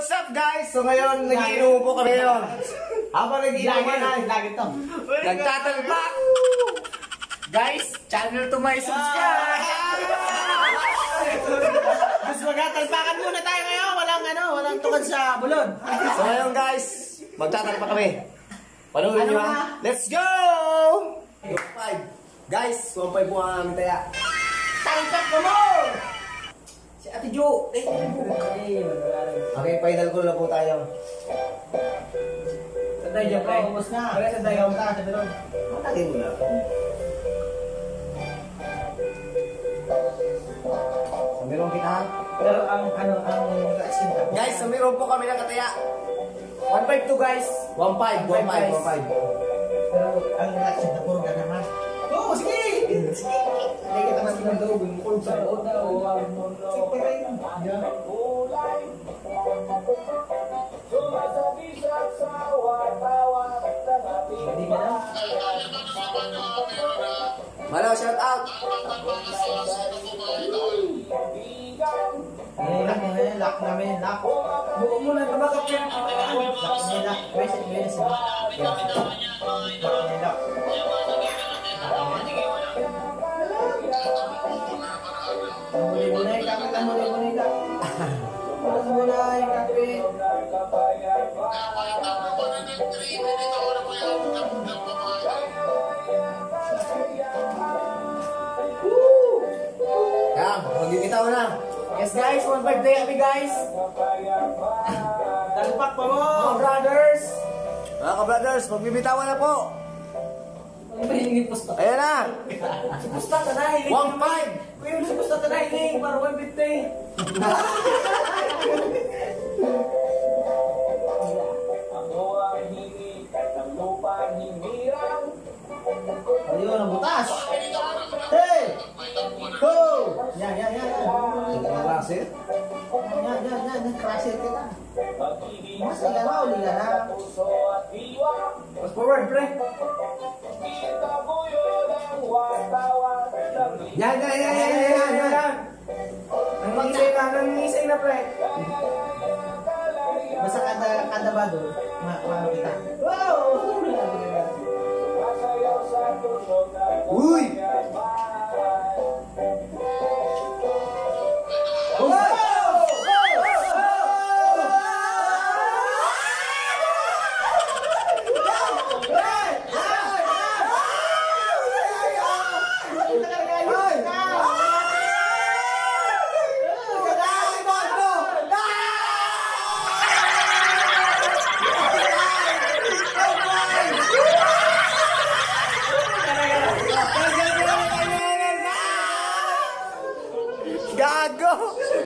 what's up guys? So ngayon, nagiinom po kami ngayon. Habang nagiinom ay nagtatalpak. Guys, channel to my subscribe. Mas magtatalpakan muna tayo ngayon. Walang tukad sa bulod. So ngayon guys, magtatalpak kami. Panuhin nyo ha. Let's go! 1.5. Guys, 1.5 po ang aming taya. Talpak ka mo! Si Ate Jo. Okay, final call na po tayo. Sanday dyan, pre. Ubus na. Pre, sanday ka muna. Sabi ron. Matagin mo na. Samiron kita ha. Pero ang Guys, samiron po kami ng kataya. 1.5 to guys. 1.5. Pero ang reaction na puro ka naman. Oo, sige! Hindi kita mas kinagawin. Bumukol sa loob na. Hindi ka na? Malo, shout out! Ngayon, lock namin, lock. Buo mo na, tumakap siya. Lock namin, lock. Where's it? Lock namin, lock. Muli-muli, kapit lang, muli-muli ka. Muli-muli, kapit. Yan, magkikita mo na. Yes guys, 1.5 day kami guys. Talpak pa mo! Mga brothers. Mga ka-brothers, magbibitawan na po. Ayan na. Si Pusta ka na, hiling. 1.5. Kuya, si Pusta ka na, hiling. Para 150. Ayun, ang butas. Hey! Go! Yan. Ang klase. Yan. Crusher kita. Mas uli ka na. Mas forward, pre. Yan. Nangisay na pre. Basta kada ba doon, kita. Wow! Uy!